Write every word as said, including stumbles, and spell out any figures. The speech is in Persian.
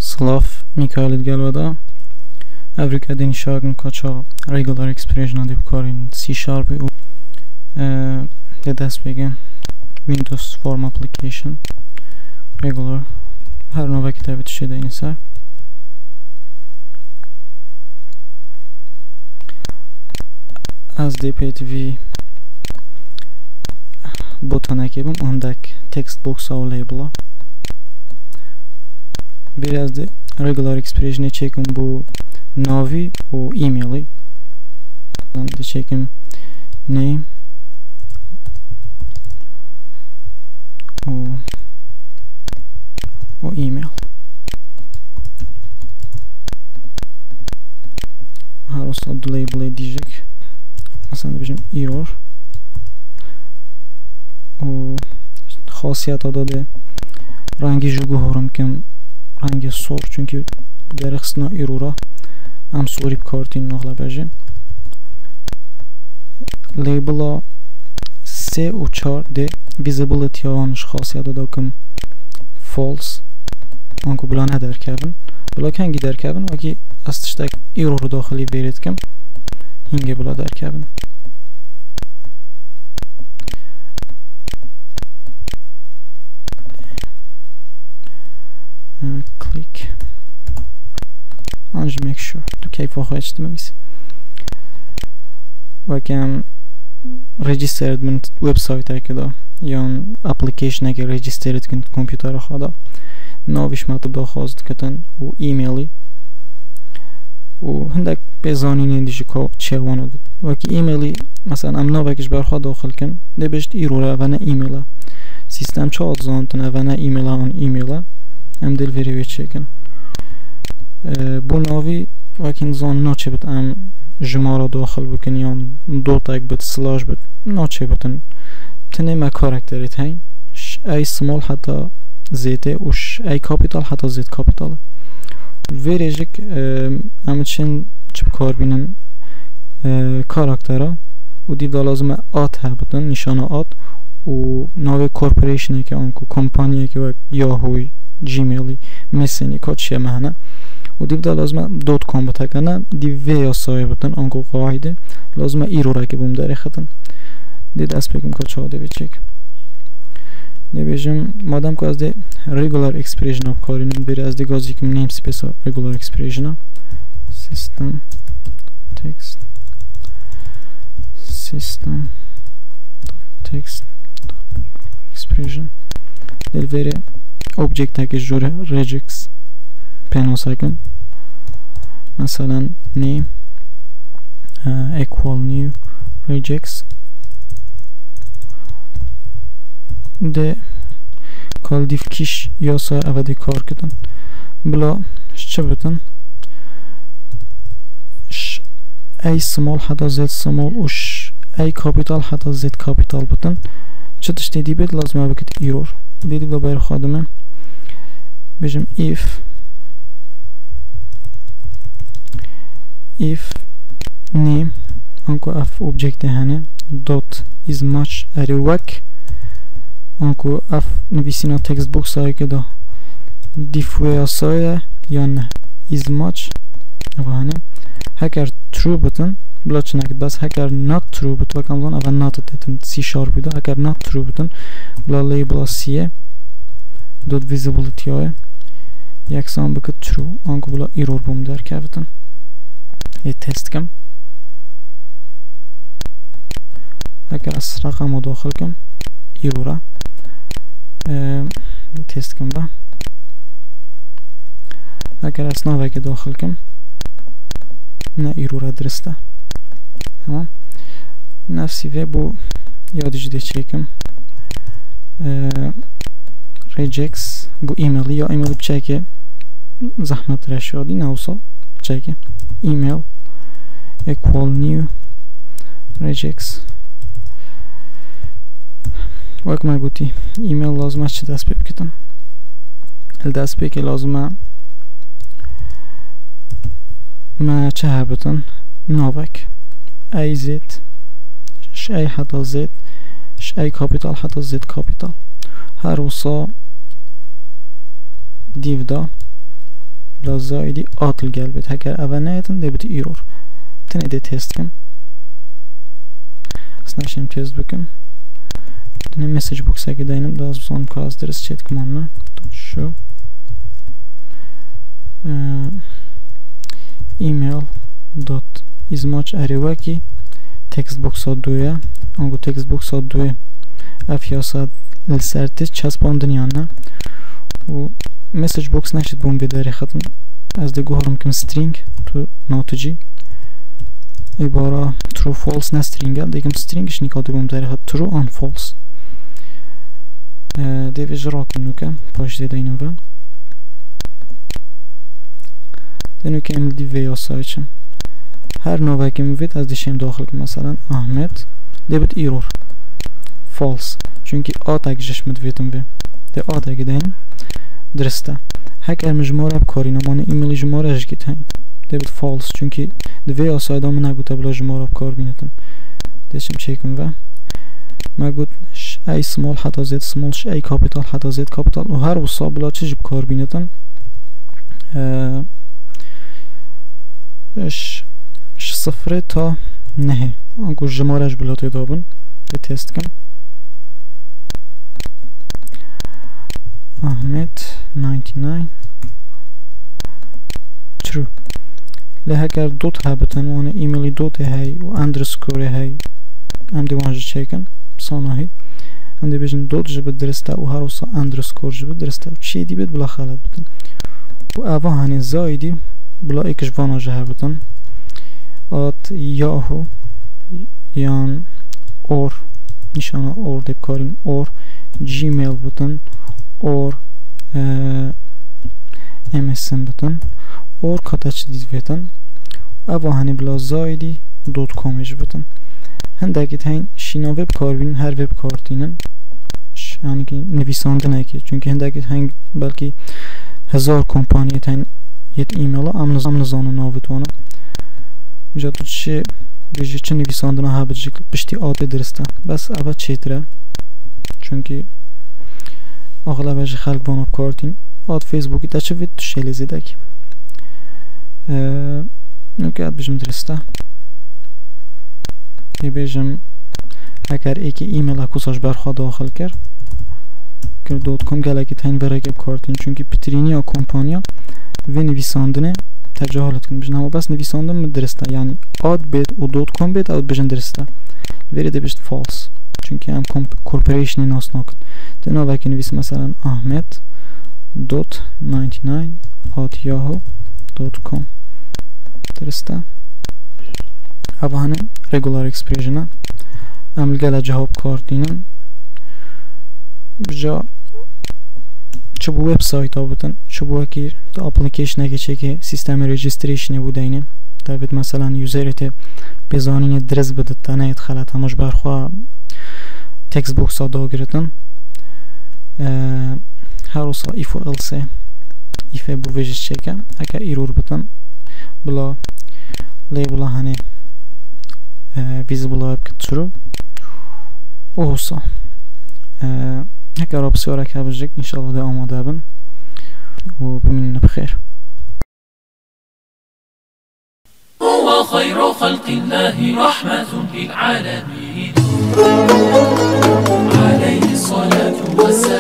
Slav Mikhail Galvada Avrika denişagın kaça regular expression adib karin C sharp u de dest begen Windows form application regular her nova kitabı şeyde iniser az dptv butona kebim ondak text box au label'a biraz da regular expression'e çekim bu navi o email'i ben de çekim name o o email her olsa label'e diyecek aslında bizim error o خاصیت داده رنگی جو گوهرم کم رنگ سور çünkü در خصنا ایرورا هم سوری بکارتین نقله بجه لیبلا سه و چار ده visibility آنش خاصیت داده کم false آنکو بلا ندر کبن بلا کنگی در کبن وکی استشتک ایرور داخلی ویرد کم هنگی بلا در کبن Uh, click and make sure to keep for html وكان registered من website كده يعني application اگه registered كنت كمبيوتر خدا ناويش مطلب دا خواست كتن و ايميلي و هندك بزانين ديجي كو تشيوانو بد وكي ايميلي مثلا ام ناوكش برخوا داخل كن ده بشت ايرولا وانا ايميلا سيستم چه زانتن وانا ايميلا اون ايميلا ام دل وری چکن بو ناوی وکن زان ناچه بد ام جمارا داخل بکن یا دو تاک بد سلاش بد ناچه بدن تنه ما کاراکتریت هین ای سمال حتی زیده وش ای کاپیتال حتی زید کاپیتاله وری جک ام چن چه کار بینن کاراکترها و دید لازم آت ها بدن نشانه آت و ناوی کورپوریشنه که آنکو کمپانیه که یاهوی جیمیلی مسینی کاتشیه مهنه و دیبدا لازم دوت کام بتکنه دی ویا سایه بتن آنکو قاعده لازم ایرورا که بوم داره ختن دید از بگم کاتشا ده بچک نبیجم مادام که از ده regular expression اب کارینم بری از ده گازی کم نیم سپیس regular expression system text system text expression دل وری object که جوره regex پناسکم مثلا name uh, equal new regex ده کال دیف کیش یا سا اودی کار کردن بلا چه بتن ش ای سمال حتی زد سمال وش ای کابیتال حتی زد کابیتال بتن چه تشتی دی بید لازمه بکت ایرور دیدی و بایر خادمه بجم if if name انکو اف object هنه dot is much اريوك انکو اف نویسینا text box های که دا دیفوی سایه یا نه is much او هنه هکر true بتن بلا چه نکد بس هکر not true بت و کمزان او not تتن سی شارپ بیده هکر not true بتن بلا label سیه dot visibility های یکسان بکت true آنکو بلا ایرور بوم در کفتن یه تست کم اگر از رقم داخل کم ایرورا یه تست کم با اگر از ناوه که داخل کم نه ایرورا درسته تمام نفسی و بو یاد جده چکم regex bu e-mail یا ایمیل بچه زحمت رشادی نوصل بچه email equal new regex وقت ما قلتي ایمیل لازم چه دست بی بکتم الدست بی که لازم ما چه هبتن ناوک ای زد ش ای حتی زد ش ای کابیتال حتی زد کابیتال هر وصا دیو دا بلا زائدی آتل گل بید هکر اول نیتن ده بید ایرور تنه ده تست کن اصناشیم تست بکن تنه مسیج بوکس اگه داینم دا از بزانم که از درست چید کمان نه شو ایمیل دوت izmaç arevaki text boxa دوه angu text boxa دوه اف یاساد لسرتی چسباندن یانه و مسیج بوکس نشد بوم بداری ختم از ده گوهرم کم string تو ناتجی عباره true false نه stringه دیگم stringش نیکاده بوم داری خط true and false دیویج را کنو که پاش دیده اینم و دینو که امل دی وی آسایچم هر نوعی که میوید از دیشیم داخل که مثلا احمد دیبت ایرور false چونکی آت اگه جشمت ویدم بی دی آت اگه دهیم درسته هکر مجموعه اب کاری نمانه ایمیلی جموعه اش گیت هیم دیبت false چونکی دی وی آسایده همه نگوته بلا جموعه اب کار بینتن دیشیم چیکم و ما گوت ای سمال حتی زید سمالش ای کابیتال حتی زید کابیتال و هر وصا بلا چیز بکار بینتن اش صفر تا نه انگو جمارش بلاتی دابن ده تست کن احمد ناینتی ناین true له اگر دوت هبتن و انا ایمیلی دوت هی و اندرسکور هی ام دی وانجا چیکن سانا هی ام دی بیجن دوت جبت درسته و هر وصا اندرسکور جبت درسته و چی دی بید بلا خلط بتن و اوه هنی زایدی بلا ایکش وانجا هبتن at yahoo yan or nişana or deyip karın or gmail button or msn button or kataç dizvetan ava hani bla zaidi dot com ej button هندکی تاین شینا وب کار بین هر وب کارتینن یعنی که نویسنده نکی چون که هندکی تاین بلکه هزار کمپانی تاین یت ایمیل امن امن زانو ناوتوانه جا تو چه بیشتر چه نویسنده نه هبچی بشتی آده درسته بس اول چیتره چون که اغلبش خلق بانو کارتین آد فیسبوکی تا چه وید تو شیلی زیده که نکات بجم درسته بیجم اگر ایکی ایمیل اکوساش برخواه داخل کرد که دوت کم گله که تاین برگب کارتین چون که پترینی یا کمپانیا و نویسندنه تجاهلت کن بجن اما بس نویسندن درسته یعنی آد بید و دوت کم بید آد بجن درسته ویری ده بشت فالس چون که هم کورپوریشنی ناس نکن تنها وکی نویس مثلا احمد دوت ناینتی ناین آت یاهو دوت کم درسته اوه هنه regular expression عمل گله جواب کارتینن بجا چه بو وب سایت ها بودن چه بو اکی تا اپلیکیشن اگه چه که سیستم رجیستریشنی بوده اینه داوید مثلا یوزریت بزانین درز بده تا نیت خلط همش برخواه تکس بوکس ها دا گرتن هر روزا ایف و السه ایف بو ویجش چه که اگه ایرور بودن بلا لیبلا هنه visible اب که true اوسا هكا راب سيورا كابجك ان شاء الله ده آماده بن وبمننا بخير هو خير خلق الله رحمة للعالمين عليه الصلاة والسلام